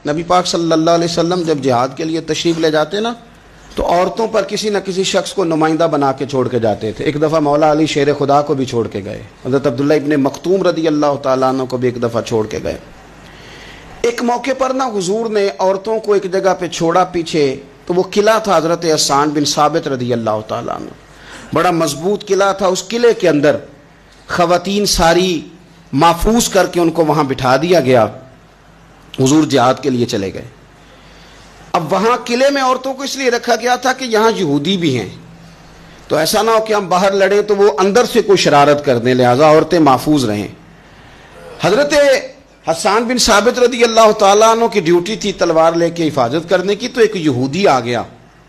نبی پاک صلی اللہ علیہ وسلم جب جہاد کے لیے تشریف لے جاتے نا تو عورتوں پر کسی نہ کسی شخص کو نمائندہ بنا کے چھوڑ کے جاتے تھے۔ ایک دفعہ مولا علی شیر خدا کو بھی چھوڑ کے گئے، حضرت عبداللہ ابن مختوم رضی اللہ تعالیٰ عنہ کو بھی ایک دفعہ چھوڑ کے گئے۔ ایک موقع پر نا حضور نے عورتوں کو ایک جگہ پہ چھوڑا پیچھے، تو وہ قلعہ تھا حضرت حسان بن ثابت رضی اللہ تعالیٰ عنہ، بڑا مضبوط قلعہ تھا۔ اس قلعے کے اندر خواتین ساری محفوظ کر کے ان کو وہاں بٹھا دیا گیا۔ حضور جہاد کے لیے چلے گئے۔ اب وہاں قلعے میں عورتوں کو اس لیے رکھا گیا تھا کہ یہاں یہودی بھی ہیں، تو ایسا نہ ہو کہ ہم باہر لڑیں تو وہ اندر سے کوئی شرارت کر دیں، لہذا عورتیں محفوظ رہیں۔ حضرت حسان بن ثابت رضی اللہ تعالیٰ عنہ کی ڈیوٹی تھی تلوار لے کے حفاظت کرنے کی، تو ایک یہودی آ گیا،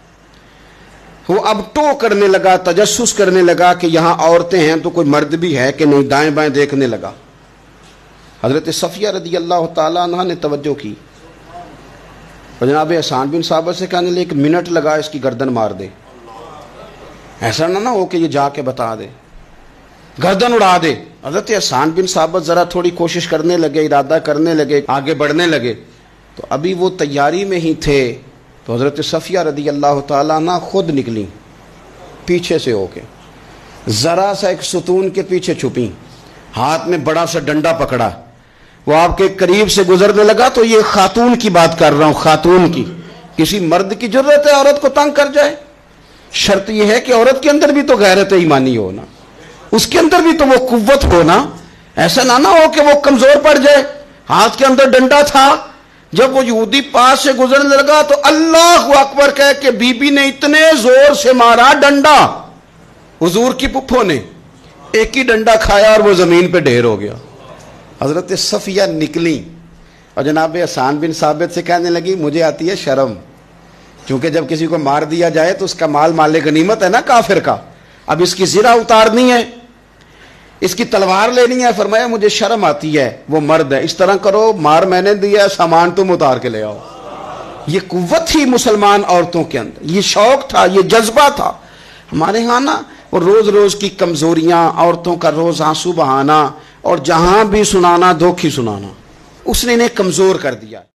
وہ اب ٹو کرنے لگا، تجسس کرنے لگا کہ یہاں عورتیں ہیں تو کوئی مرد بھی ہے کہ نہیں، دائیں بائیں دیکھنے لگا۔ حضرت صفیہ رضی اللہ تعالیٰ عنہ نے توجہ کی اور جناب حسان بن ثابت سے کہنے لگے ایک منٹ لگا اس کی گردن مار دے، ایسا نہ ہو کہ یہ جا کے بتا دے، گردن اڑا دے۔ حضرت حسان بن ثابت ذرا تھوڑی کوشش کرنے لگے، ارادہ کرنے لگے، آگے بڑھنے لگے، تو ابھی وہ تیاری میں ہی تھے تو حضرت صفیہ رضی اللہ تعالیٰ عنہ خود نکلی پیچھے سے ہو کے، ذرا سا ایک ستون کے پیچھے چھپی، ہاتھ میں بڑا سا ڈنڈا پکڑا، وہ آپ کے قریب سے گزرنے لگا۔ تو یہ خاتون کی بات کر رہا ہوں، خاتون کی، کسی مرد کی ضرورت ہے عورت کو تنگ کر جائے؟ شرط یہ ہے کہ عورت کے اندر بھی تو غیرت ایمانی ہونا، اس کے اندر بھی تو وہ قوت ہونا، ایسا نہ ہو کہ وہ کمزور پڑ جائے۔ ہاتھ کے اندر ڈنڈا تھا، جب وہ یہودی پاس سے گزرنے لگا تو اللہ اکبر کہہ کہ بی بی نے اتنے زور سے مارا ڈنڈا، حضور کی پھپھو نے ایک ہی ڈنڈا کھایا اور وہ زمین پہ ڈھیر ہو گیا۔ حضرت صفیہ نکلی اور جناب حسان بن ثابت سے کہنے لگی مجھے آتی ہے شرم، کیونکہ جب کسی کو مار دیا جائے تو اس کا مال مال غنیمت ہے نا کافر کا، اب اس کی زرہ اتارنی ہے، اس کی تلوار لینی ہے۔ فرمایا مجھے شرم آتی ہے، وہ مرد ہے، اس طرح کرو مار میں نے دیا، سامان تم اتار کے لے آؤ۔ یہ قوت تھی مسلمان عورتوں کے اندر، یہ شوق تھا، یہ جذبہ تھا۔ ہمارے ہاں نا وہ روز روز کی کمزوریاں، عورتوں کا روز آنسو بہانا اور جہاں بھی سنانا دھوکھی سنانا، اس نے انہیں کمزور کر دیا۔